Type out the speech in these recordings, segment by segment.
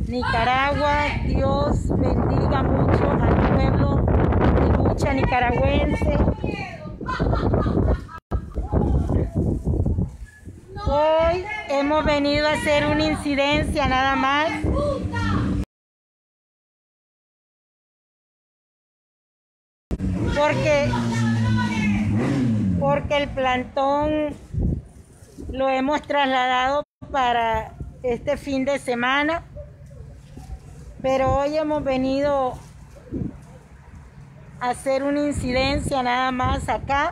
Nicaragua. Dios bendiga mucho al pueblo de lucha nicaragüense. Hoy hemos venido a hacer una incidencia nada más. Porque el plantón lo hemos trasladado para este fin de semana, pero hoy hemos venido a hacer una incidencia nada más acá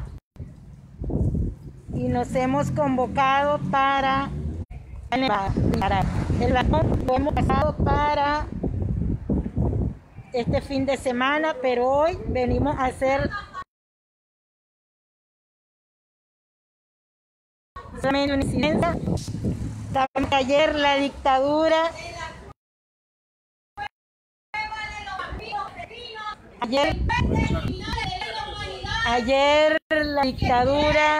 y nos hemos convocado para el plantón. Lo hemos pasado para este fin de semana, pero hoy venimos a hacer solamente una incidencia. Ayer la dictadura, ayer la dictadura,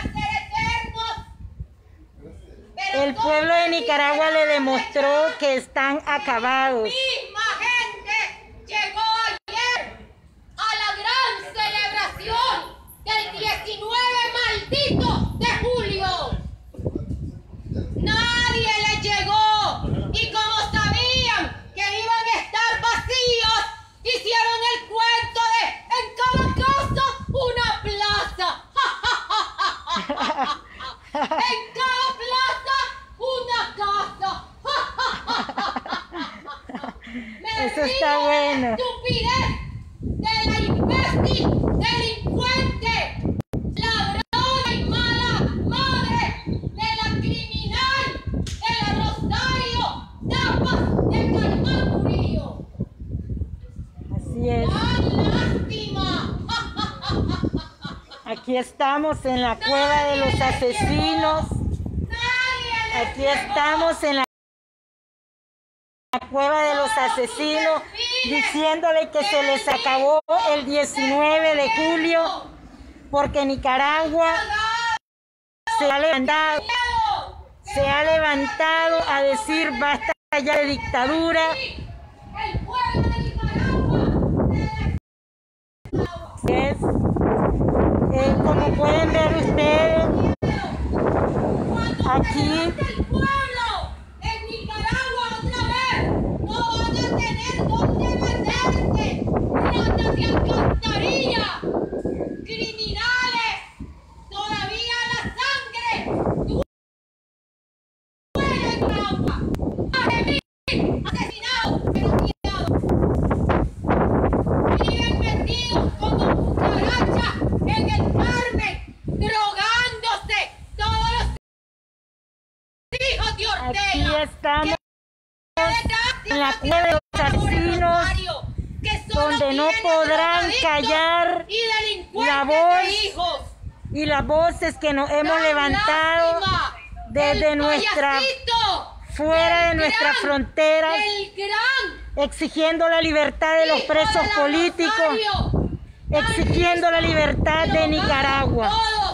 el pueblo de Nicaragua le demostró que están acabados. Llegó ayer a la gran celebración del 19 maldito de julio. Nadie les llegó y como sabían que iban a estar vacíos, hicieron el cuento de en cada casa una plaza. En cada plaza una casa. Eso está bueno. Estupidez de la imbécil, delincuente, ladrona y mala madre, de la criminal, de la Rosario, Tapas, de Caimán Murillo. Así es. ¡Qué lástima! Aquí estamos en la cueva de los asesinos. Aquí estamos en la cueva de los asesinos, diciéndole que se les acabó el 19 de julio, porque Nicaragua se ha levantado a decir basta ya de dictadura. Como pueden ver ustedes, aquí en Nicaragua otra vez no van a tener dónde meterse, ratas de alcantarilla, criminales, todavía la sangre duele en Nicaragua, asesinados, denunciados, viven metidos como cucarachas en el Carmen, drogándose todos los hijos de Ortega. Aquí estamos en la cueva de los asesinos, donde no podrán callar la voz y las voces que nos hemos levantado desde fuera de nuestras fronteras, exigiendo la libertad de los presos políticos, exigiendo la libertad de Nicaragua.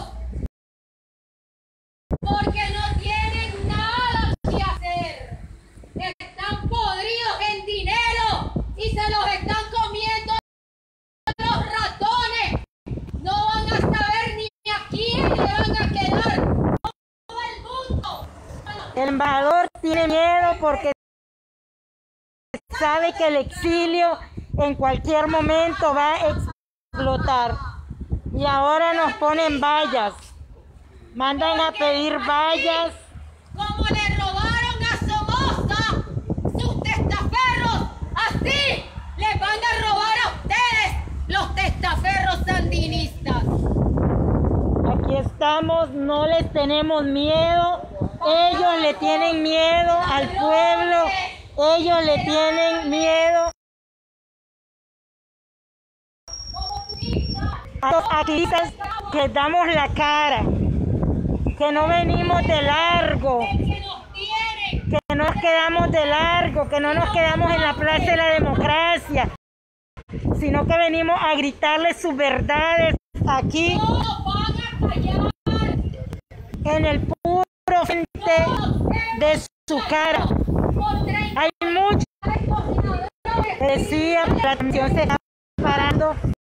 Porque no tienen nada que hacer. Están podridos en dinero y se los están comiendo los ratones. No van a saber ni a quién le van a quedar. Todo el mundo. El embajador tiene miedo porque sabe que el exilio en cualquier momento va a explotar. Y ahora nos ponen vallas. Mandan a pedir vallas. Como le robaron a Somoza sus testaferros, así les van a robar a ustedes los testaferros sandinistas. Aquí estamos, no les tenemos miedo. Ellos le tienen miedo al pueblo. Ellos le tienen miedo a los activistas que damos la cara, que no venimos de largo, que no nos quedamos de largo, que no nos quedamos en la Plaza de la Democracia, sino que venimos a gritarles sus verdades aquí, en el puro frente de su cara. Hay muchos decía, la atención se está parando,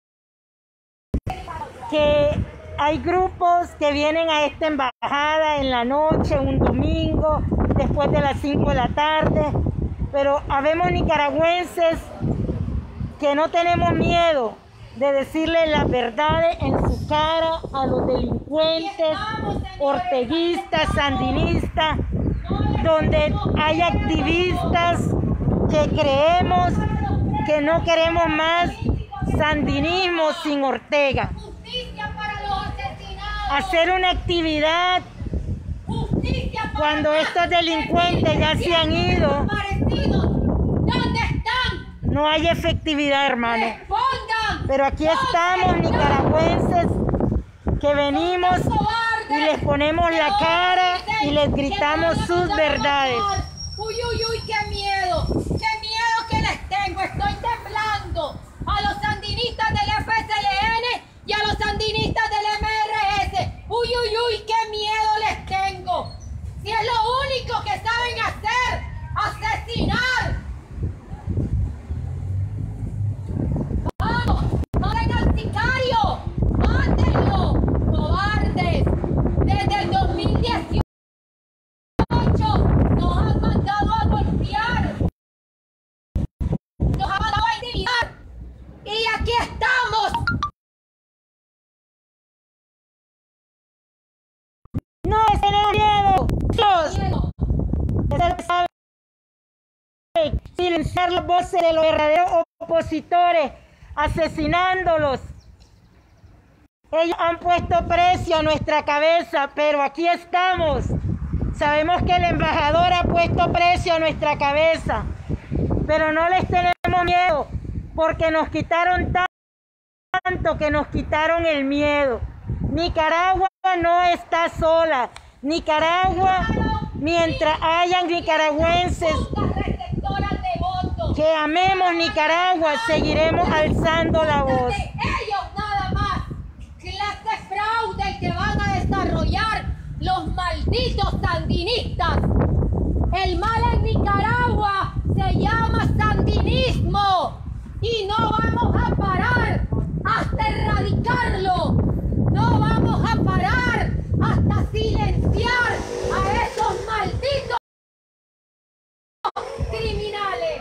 que hay grupos que vienen a esta embajada en la noche, un domingo, después de las 5 de la tarde, pero habemos nicaragüenses que no tenemos miedo de decirle las verdades en su cara a los delincuentes, orteguistas, sandinistas, donde hay activistas que creemos que no queremos más sandinismo sin Ortega. Hacer una actividad cuando estos delincuentes ya se han ido, no hay efectividad, hermano. Pero aquí estamos, nicaragüenses, que venimos y les ponemos la cara y les gritamos sus verdades. Uy, uy, uy, qué miedo que les tengo, estoy temblando. A los sandinistas del FSLN y a los sandinistas del MRS. Uy, uy, uy, qué miedo les tengo. Si es lo único que saben hacer, asesinar. Vamos, maten al sicario, mátenlo, cobardes. Desde el 2018 nos han mandado a golpear, nos han mandado a intimidar, y aquí estamos. No es tener miedo, Dios. Silenciar las voces de los verdaderos opositores, asesinándolos. Ellos han puesto precio a nuestra cabeza, pero aquí estamos. Sabemos que el embajador ha puesto precio a nuestra cabeza, pero no les tenemos miedo, porque nos quitaron tanto que nos quitaron el miedo. Nicaragua no está sola. Nicaragua, mientras hayan nicaragüenses que amemos Nicaragua, seguiremos alzando la voz. Ellos nada más, clase fraude el que van a desarrollar los malditos sandinistas. El mal en Nicaragua se llama sandinismo y no vamos a parar hasta erradicarlo. No vamos a parar hasta silenciar a esos malditos criminales.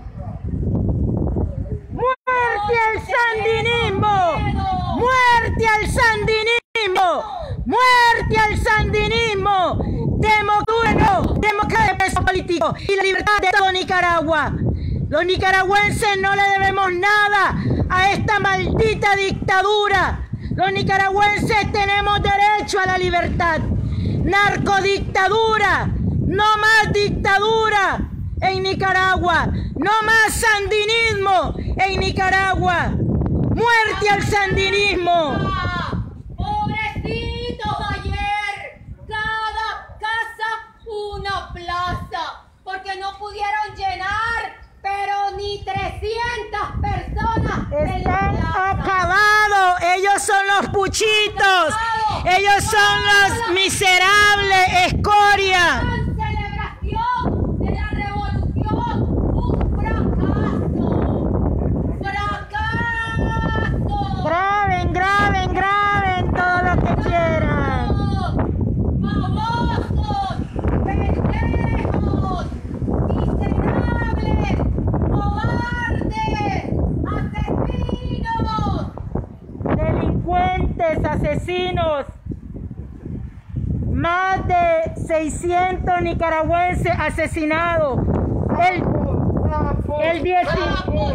¡Muerte al sandinismo! ¡Muerte al sandinismo! ¡Muerte al sandinismo! Democracia, preso político y la libertad de todo Nicaragua. Los nicaragüenses no le debemos nada a esta maldita dictadura. Los nicaragüenses tenemos derecho a la libertad. Narcodictadura, no más dictadura en Nicaragua, no más sandinismo en Nicaragua. ¡Muerte al sandinismo! Pobrecitos ayer, cada casa una plaza, porque no pudieron llenar, pero ni 300 personas. Están acabados, ellos son los puchitos, ellos son los miserables, escoria. Celebración de la revolución, un fracaso. Graben, graben, graben todo lo que quieran. Babosos, pendejos, miserables, cobardes, asesinos. Delincuentes, asesinos. Más de 600 nicaragüenses asesinados. El 10. Sapos.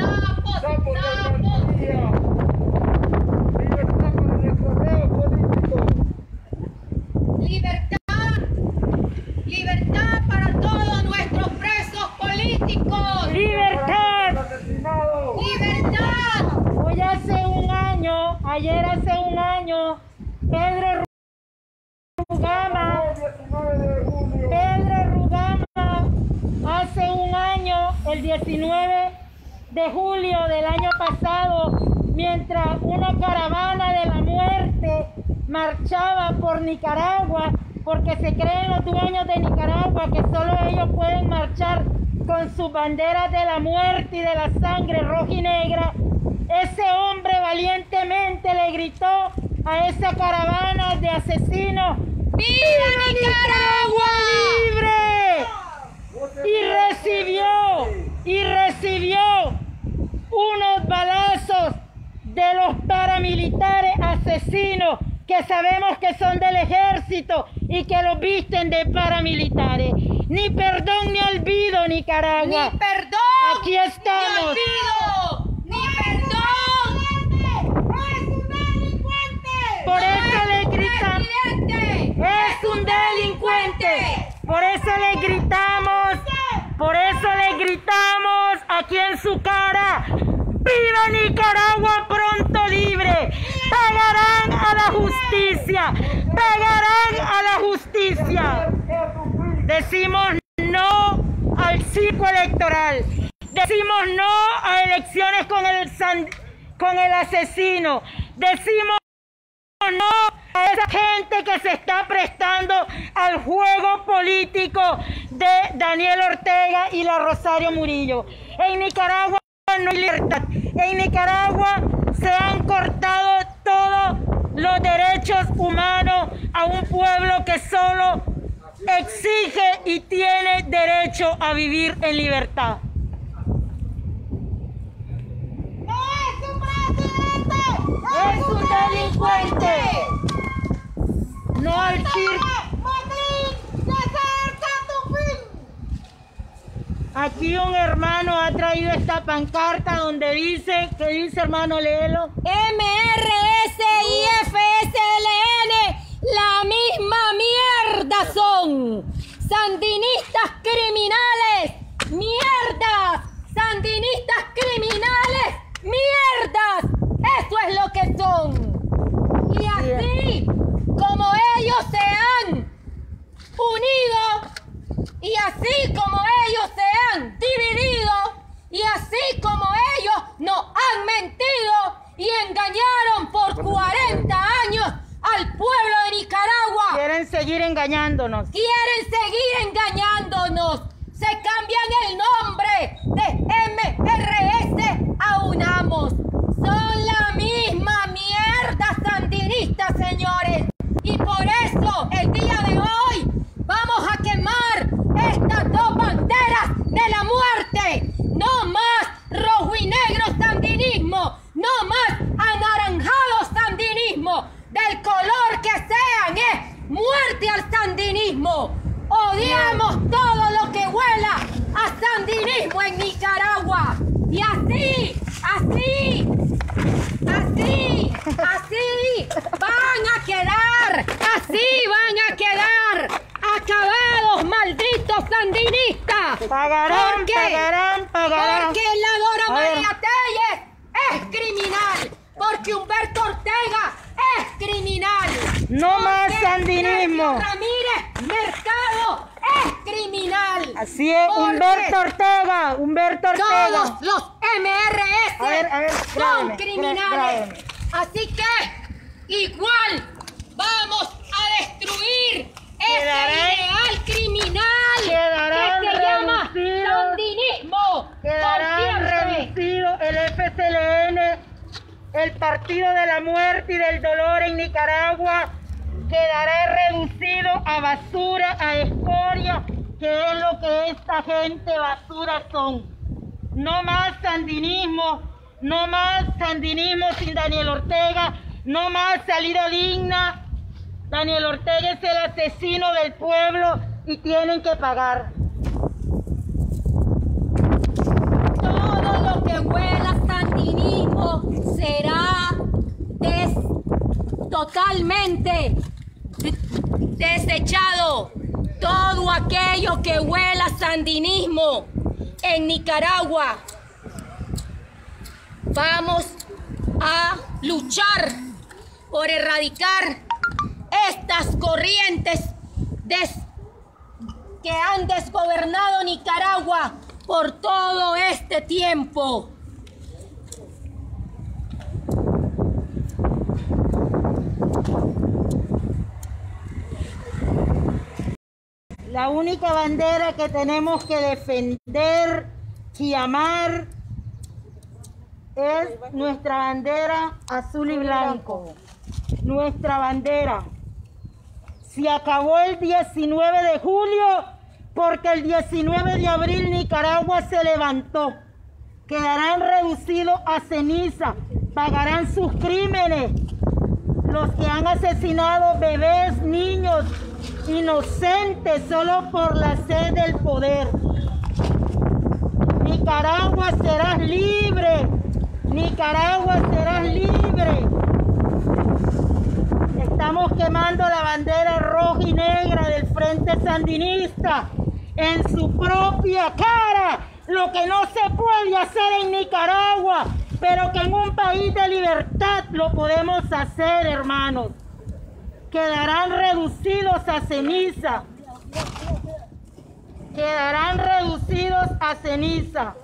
Libertad para todos nuestros presos políticos. ¡Libertad! Libertad. Hoy ayer hace un año, Pedro Rugama, hace un año, el 19 de julio del año pasado, mientras una caravana de la muerte marchaba por Nicaragua, porque se creen los dueños de Nicaragua que solo ellos pueden marchar con sus banderas de la muerte y de la sangre roja y negra, ese hombre valientemente le gritó a esa caravana de asesinos: ¡Viva Nicaragua! ¡Libre! Y recibió unos balazos de los paramilitares asesinos que sabemos que son del ejército y que los visten de paramilitares. Ni perdón ni olvido, Nicaragua. ¡Ni perdón! Aquí estamos. ¡Ni perdón! ¡Es un delincuente! Por eso le gritamos. ¡Es un delincuente! Por eso le gritamos. Por eso le gritamos aquí en su cara: ¡viva Nicaragua pronto libre! ¡Pagarán a la justicia! ¡Pagarán a la justicia! Decimos no al circo electoral. Decimos no a elecciones con el asesino. Decimos no a esa gente que se está prestando al juego político de Daniel Ortega y la Rosario Murillo. En Nicaragua no hay libertad. En Nicaragua se han cortado todos los derechos humanos a un pueblo que solo exige y tiene derecho a vivir en libertad. ¡No es un presidente! ¡Es un delincuente! No al circo. ¡Madrid, se acerca tu fin! Aquí un hermano ha traído esta pancarta donde dice, ¿qué dice, hermano? Léelo. MRS y FSLN, la misma mierda son. Sandinistas criminales, mierdas. Sandinistas criminales, mierdas. Eso es lo que son. Y así como ellos se han unido, y así como ellos se han dividido, y así como ellos nos han mentido y engañaron por 40 años al pueblo de Nicaragua. Quieren seguir engañándonos. Quieren seguir engañándonos. Se cambian el nombre de MRS a UNAMOS. Son la misma mierda sandinista, señores. Y por eso el día de hoy vamos a quemar estas dos banderas de la muerte. No más rojo y negro sandinismo. No más anaranjado sandinismo. Del color que sean, muerte al sandinismo. Odiamos todo lo que huela a sandinismo en Nicaragua. Y así van a quedar acabados, malditos sandinistas. Pagarán, ¿Por qué? pagarán. Porque la Dora A ver. María Telles es criminal. Porque Humberto Ortega es criminal. No más Porque sandinismo. Sergio Ramírez Mercado es criminal. Así es, Porque Humberto Ortega. todos los MRS A ver, son grábeme, criminales. grábeme. Así que igual vamos a destruir Quedarán- ese ideal criminal quedarán que se llama reducidos- sandinismo. Quedarán Por siempre. reducidos el FSLN, el Partido de la Muerte y del Dolor en Nicaragua, quedará reducido a basura, a escoria, que es lo que esta gente basura son. No más sandinismo, no más sandinismo sin Daniel Ortega, no más salida digna. Daniel Ortega es el asesino del pueblo y tienen que pagar. Todo lo que huela a sandinismo será totalmente desechado. Todo aquello que huela a sandinismo en Nicaragua. Vamos a luchar por erradicar estas corrientes que han desgobernado Nicaragua por todo este tiempo. La única bandera que tenemos que defender y amar es nuestra bandera azul y blanco. Nuestra bandera. Se acabó el 19 de julio porque el 19 de abril Nicaragua se levantó. Quedarán reducidos a ceniza, pagarán sus crímenes. Los que han asesinado bebés, niños, inocentes solo por la sed del poder. Nicaragua, serás libre. Nicaragua, serás libre. Estamos quemando la bandera roja y negra del Frente Sandinista en su propia cara. Lo que no se puede hacer en Nicaragua, pero que en un país de libertad lo podemos hacer, hermanos. Quedarán reducidos a ceniza. Quedarán reducidos a ceniza.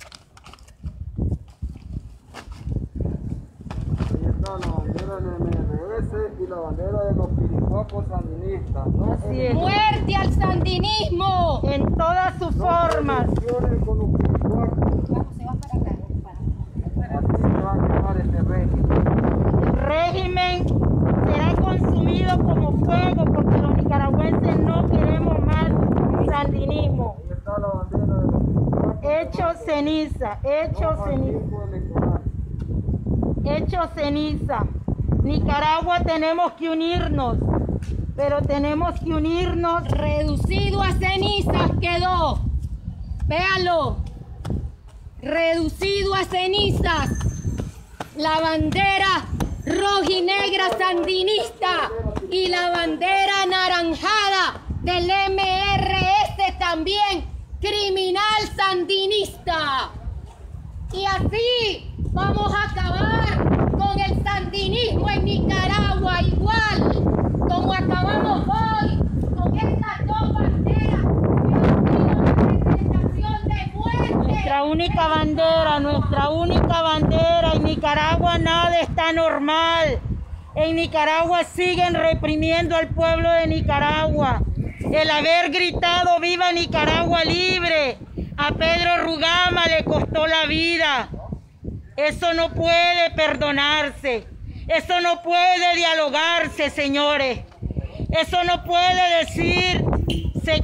Ahí está la bandera del MRS y la bandera de los piricuacos sandinistas, ¿no? Así es. ¡Muerte al sandinismo! En todas sus formas. Con los piricuacos. Vamos, se va para acá. Así se va a quemar este régimen. El régimen será consumido como fuego porque los nicaragüenses no queremos más sandinismo. Ahí está la bandera de los piricuacos. Hecho ceniza, hecho ceniza, hecho ceniza. Nicaragua, tenemos que unirnos, pero tenemos que unirnos. Reducido a cenizas quedó. Véalo. Reducido a cenizas. La bandera roja y negra sandinista y la bandera anaranjada del MRS también criminal sandinista. Y así vamos a acabar con el sandinismo en Nicaragua, igual como acabamos hoy con estas dos banderas que han sido representación de muerte. Nuestra única bandera. En Nicaragua nada está normal. En Nicaragua siguen reprimiendo al pueblo de Nicaragua. El haber gritado "Viva Nicaragua libre" a Pedro Rugama le costó la vida. Eso no puede perdonarse. Eso no puede dialogarse, señores. Eso no puede decirse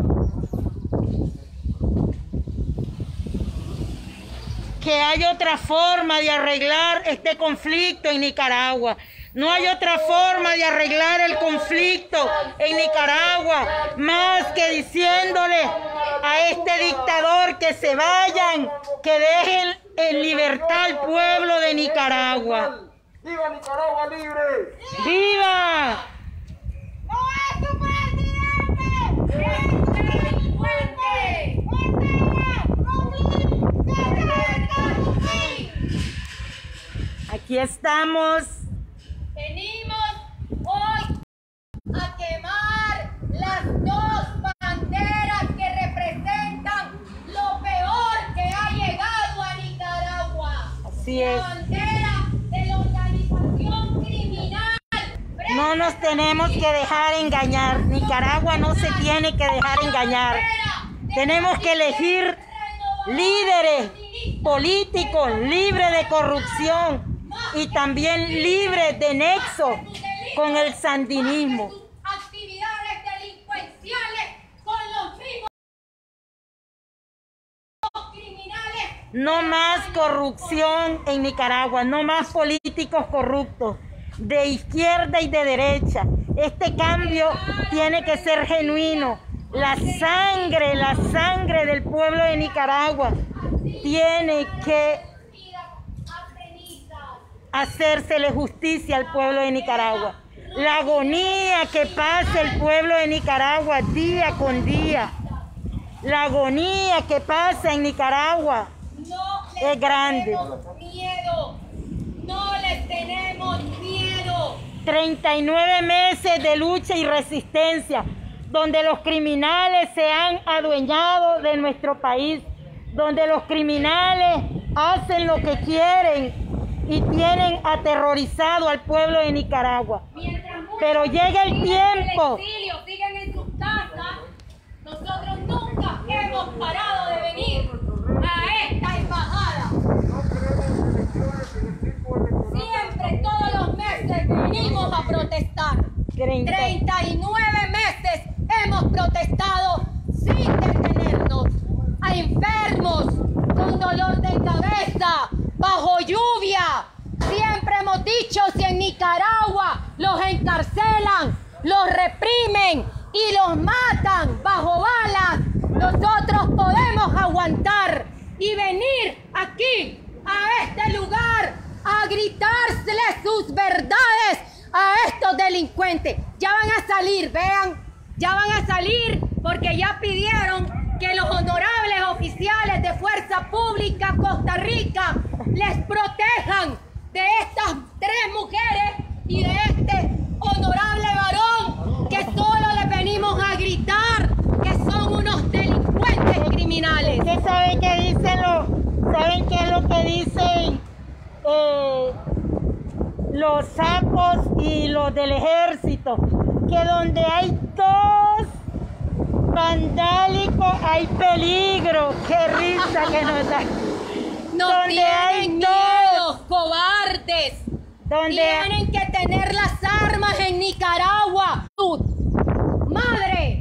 que hay otra forma de arreglar este conflicto en Nicaragua. No hay otra forma de arreglar el conflicto en Nicaragua más que diciéndole a este dictador que se vayan, que dejen en libertad al pueblo de Nicaragua. ¡Viva Nicaragua libre! ¡Viva! ¡No es tu presidente! ¡Es delincuente! Aquí estamos. Venimos hoy a quemar las dos banderas que representan lo peor que ha llegado a Nicaragua. Así es. La bandera de la organización criminal. No nos tenemos que dejar engañar. Nicaragua no se tiene que dejar engañar. Tenemos que elegir líderes políticos libres de corrupción y también libres de nexo con el sandinismo. Actividades delincuenciales con los mismos criminales. No más corrupción en Nicaragua, no más políticos corruptos de izquierda y de derecha. Este cambio tiene que ser genuino. La sangre del pueblo de Nicaragua tiene que hacérsele justicia al pueblo de Nicaragua. La agonía que pasa el pueblo de Nicaragua día con día, la agonía que pasa en Nicaragua es grande. No les tenemos miedo. 39 meses de lucha y resistencia, donde los criminales se han adueñado de nuestro país, donde los criminales hacen lo que quieren y tienen aterrorizado al pueblo de Nicaragua. Pero llega el tiempo. Siguen en sus casas Nicaragua los encarcelan, los reprimen y los matan bajo balas, nosotros podemos aguantar y venir aquí, a este lugar, a gritársele sus verdades a estos delincuentes. Ya van a salir, vean, ya van a salir porque ya pidieron que los honorables oficiales de Fuerza Pública Costa Rica les protejan de estas 3 mujeres y de este honorable varón que solo les venimos a gritar que son unos delincuentes criminales. ¿Ustedes saben qué dicen saben qué es lo que dicen los sapos y los del ejército? Que donde hay 2 vandálicos hay peligro. Qué risa que nos da. No Donde hay tienen 2, miedo, cobardes. donde Tienen que tener las armas en Nicaragua. Madre,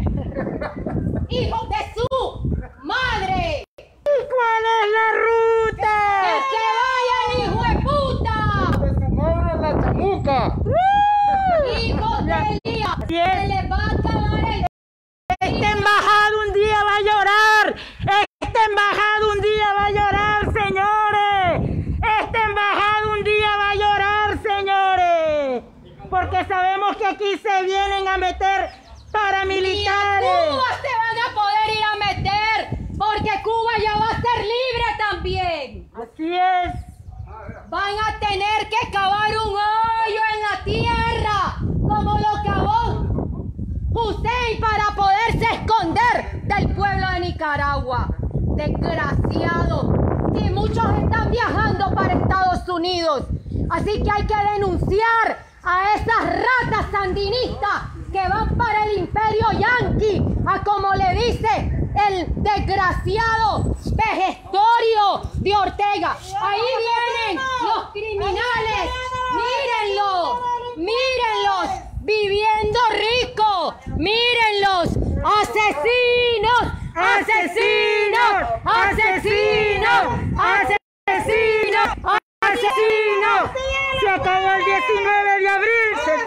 hijos de su madre. ¿Cuál es la ruta? ¡Que se vayan, hijo de puta! De su madre es la chamuca. ¡Hijos de Elías! Así es. ¡Se les va a acabar el... Esta embajada un día va a llorar. Esta embajada un día va a llorar, señores. Esta embajada un día va a llorar, señores. Porque sabemos que aquí se vienen a meter Y a paramilitares. Cuba se van a poder ir a meter, porque Cuba ya va a ser libre también. Así es. Van a tener que cavar un hoyo en la tierra, como lo cavó Hussein para poderse esconder del pueblo de Nicaragua. Desgraciados. Y muchos están viajando para Estados Unidos. Así que hay que denunciar a esas ratas sandinistas que van para el imperio yanqui, a como le dice el desgraciado vejestorio de Ortega. Ahí vienen los criminales. Mírenlos, mírenlos, viviendo rico. Mírenlos, asesinos, asesinos, asesinos, asesinos, asesinos. Se acabó el 19 de abril. Se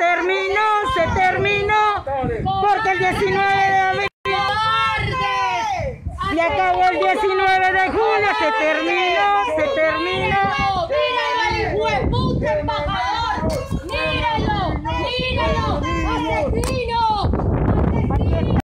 terminó. Porque el 19 de abril. ¡Cobardes! Se acabó el 19 de julio. Se terminó. ¡Mírenlo al hijo de puta embajador! ¡Mírenlo! ¡Mírenlo! ¡Asesino! ¡Asesino!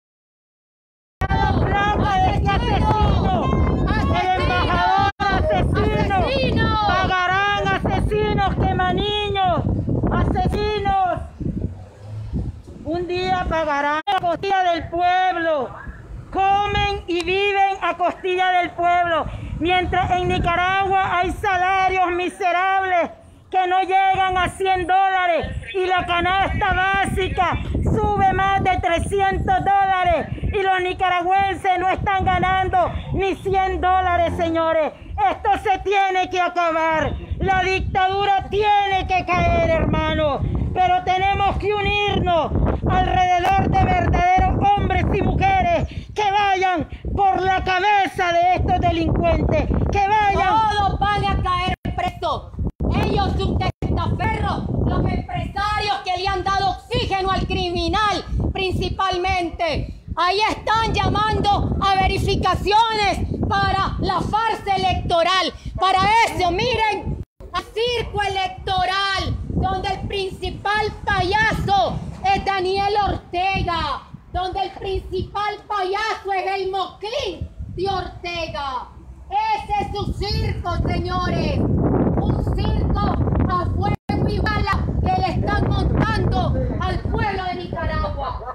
Placa de este asesino. El embajador asesino. ¡Asesino! Pagarán asesinos, quemaniños. Asesinos. Un día pagarán a costilla del pueblo. Comen y viven a costilla del pueblo. Mientras en Nicaragua hay salarios miserables que no llegan a $100 y la canasta básica sube más de $300 y los nicaragüenses no están ganando ni $100, señores. Esto se tiene que acabar. La dictadura tiene que caer, hermano. Pero tenemos que unirnos alrededor de verdaderos hombres y mujeres que vayan por la cabeza de estos delincuentes. Que vayan. Todos van a caer presos. Ellos, sus testaferros, los empresarios que le han dado oxígeno al criminal, principalmente. Ahí están llamando a verificaciones para la farsa electoral. Para eso, miren, a circo electoral, donde el principal payaso es Daniel Ortega, donde el principal payaso es el Moclín de Ortega. Ese es su circo, señores. Un circo a fuego y bala que le están montando al pueblo de Nicaragua.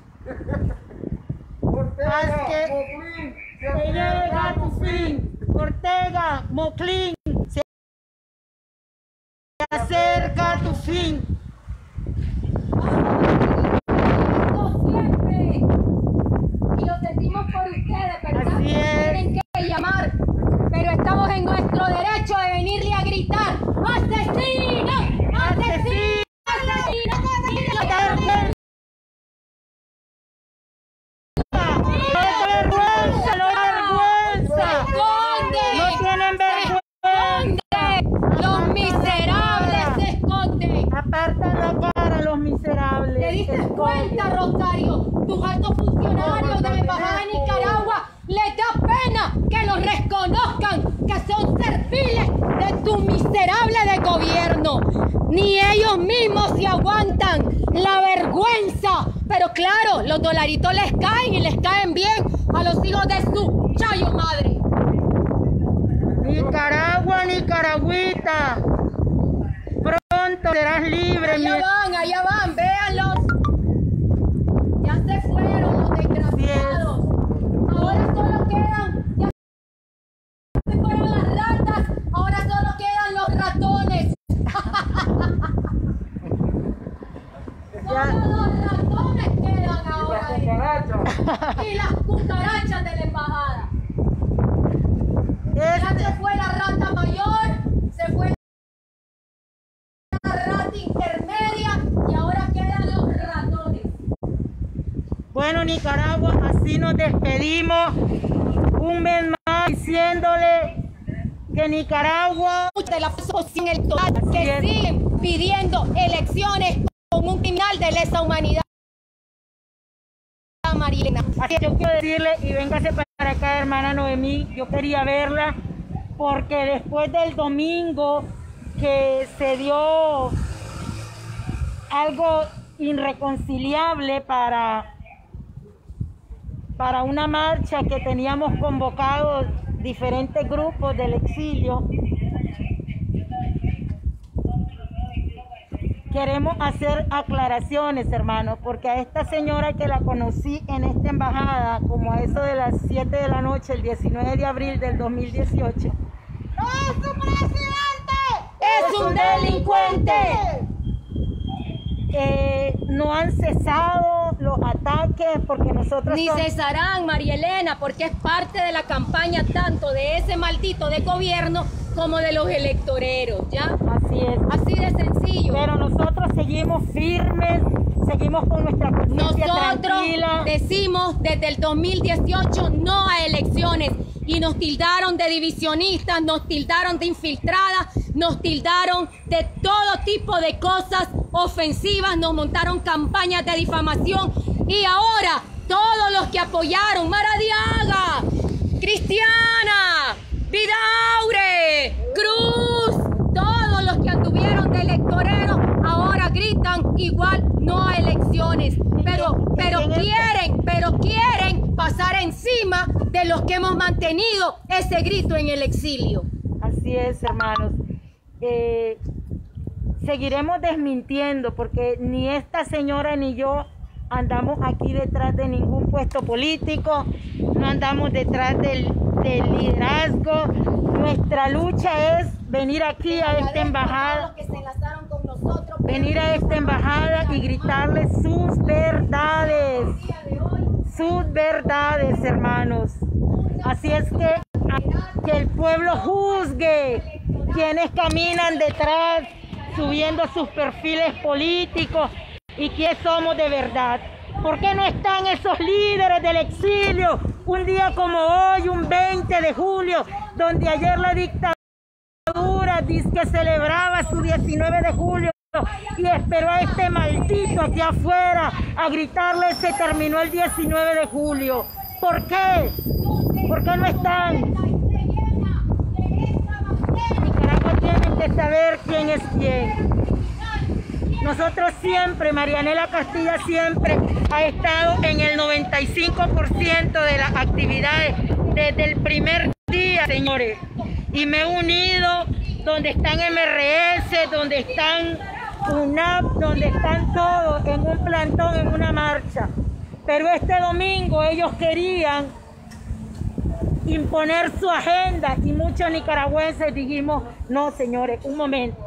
Ortega, que Moclín, se llega a tu fin. Ortega, Moclín, se acerca a tu fin. Siempre. Y lo sentimos por ustedes, ¿verdad? Así es. Tienen que llamar, pero estamos en nuestro derecho de venirle a gritar: ¡Asesinos! ¡Asesinos! ¡Asesinos! No tienen vergüenza. ¡Se esconde! ¡Los miserables se esconden! reconozcan que son serviles de tu miserable de gobierno. Ni ellos mismos se aguantan la vergüenza. Pero claro, los dolaritos les caen y les caen bien a los hijos de su chayo madre. Nicaragua, nicaragüita, pronto serás libre. Allá van, véanlos. Ya se fueron los desgraciados. Ahora solo quedan, ya se fueron las ratas, ahora solo quedan los ratones. Solo los ratones quedan ahora. Y las cucarachas de la embajada. Ya se fue la rata mayor, se fue la rata intermedia y ahora quedan los ratones. Bueno, Nicaragua, así nos despedimos un mes más diciéndole que Nicaragua De la oposición electoral que siguen pidiendo elecciones con un criminal de lesa humanidad. Marilena. Así que yo quiero decirle, y véngase para acá, hermana Noemí, yo quería verla porque después del domingo que se dio algo irreconciliable para una marcha que teníamos convocados diferentes grupos del exilio, queremos hacer aclaraciones, hermanos, porque a esta señora que la conocí en esta embajada, como a eso de las 7 de la noche, el 19 de abril del 2018, ¡no es un presidente! ¡Es un delincuente! No han cesado los ataques porque nosotros Ni cesarán, María Elena, porque es parte de la campaña tanto de ese maldito de gobierno como de los electoreros, ¿ya? Así es. Así de sencillo. Pero nosotros seguimos firmes, seguimos con nuestra conciencia Nosotros tranquila. decimos desde el 2018 no a elecciones y nos tildaron de divisionistas, nos tildaron de infiltradas, nos tildaron de todo tipo de cosas ofensivas, nos montaron campañas de difamación y ahora todos los que apoyaron Maradiaga, Cristiana, Vidaure, Cruz, todos los que anduvieron de electoreros ahora gritan igual no a elecciones, pero quieren pasar encima de los que hemos mantenido ese grito en el exilio. Así es, hermanos. Seguiremos desmintiendo porque ni esta señora ni yo andamos aquí detrás de ningún puesto político, no andamos detrás del liderazgo. Nuestra lucha es venir aquí a esta embajada, venir a esta embajada y gritarles sus verdades, hermanos. Así es que el pueblo juzgue quienes caminan detrás, subiendo sus perfiles políticos y quiénes somos de verdad. ¿Por qué no están esos líderes del exilio un día como hoy, un 20 de julio, donde ayer la dictadura dice que celebraba su 19 de julio y esperó a este maldito aquí afuera a gritarle se terminó el 19 de julio? ¿Por qué? ¿Por qué no están? Nicaragua tienen que saber quién es quién. Nosotros siempre, Marianela Castilla siempre ha estado en el 95% de las actividades desde el primer día, señores. Y me he unido donde están MRS, donde están UNAP, donde están todos en un plantón, en una marcha. Pero este domingo ellos querían imponer su agenda y muchos nicaragüenses dijimos, no, señores, un momento,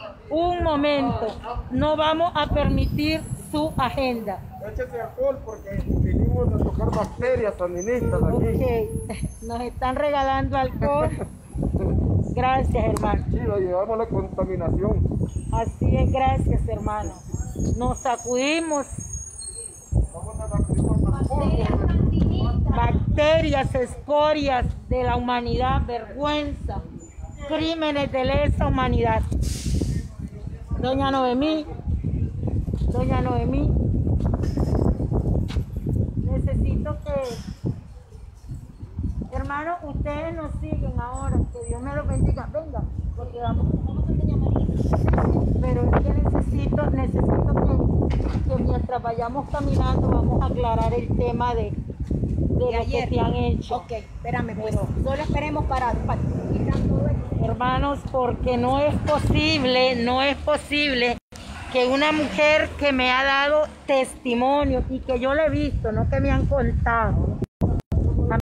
no vamos a permitir su agenda. Échese alcohol porque venimos a tocar bacterias sandinistas aquí. Okay. Nos están regalando alcohol. Gracias, hermano. Sí, lo llevamos la contaminación. Así es, gracias, hermano. Nos sacudimos. Vamos a sacudirnos Bacterias, escorias de la humanidad, vergüenza, crímenes de lesa humanidad. Doña Noemí, necesito que, hermano. Hermano, ustedes nos siguen ahora, que Dios me los bendiga. Venga, porque vamos. Pero es que necesito que mientras vayamos caminando vamos a aclarar el tema de lo que te han hecho. Ok, espérame, pues. Solo esperemos para quitar todo esto. Hermanos, porque no es posible que una mujer que me ha dado testimonio y que yo le he visto, no que me han contado,